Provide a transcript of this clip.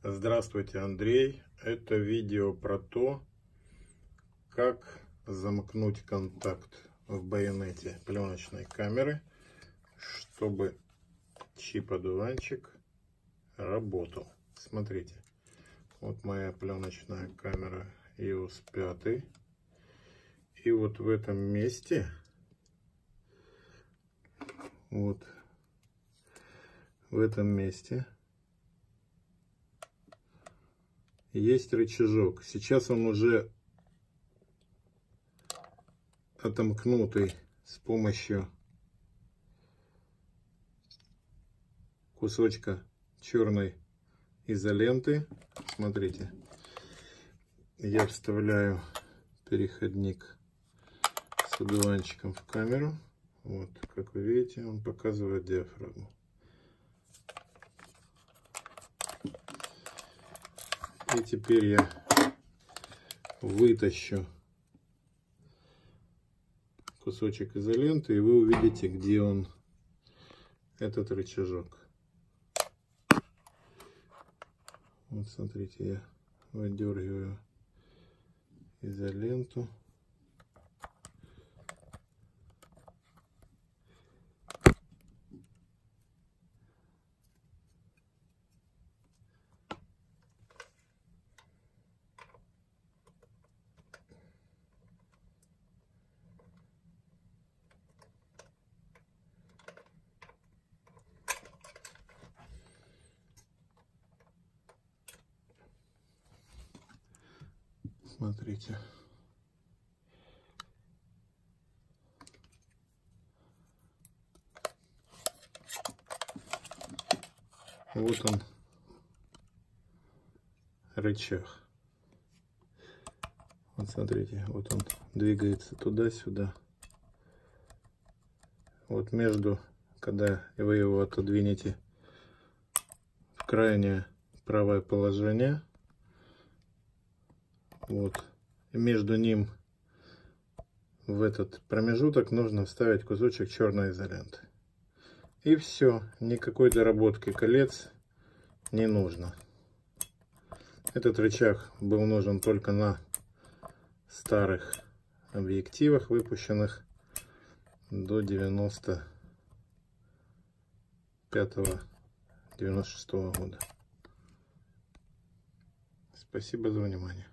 Здравствуйте, Андрей. Это видео про то, как замкнуть контакт в байонете пленочной камеры, чтобы чип-одуванчик работал. Смотрите, вот моя пленочная камера EOS 5. И вот в этом месте, вот в этом месте есть рычажок. Сейчас он уже отомкнутый с помощью кусочка черной изоленты. Смотрите, я вставляю переходник с одуванчиком в камеру. Вот, как вы видите, он показывает диафрагму. И теперь я вытащу кусочек изоленты, и вы увидите, где он, этот рычажок. Вот смотрите, я выдергиваю изоленту. Смотрите. Вот он, рычаг. Вот смотрите, вот он двигается туда-сюда. Вот между, когда вы его отодвинете в крайнее правое положение, вот, и между ним в этот промежуток нужно вставить кусочек черной изоленты. И все, никакой доработки колец не нужно. Этот рычаг был нужен только на старых объективах, выпущенных до 95-96 года. Спасибо за внимание.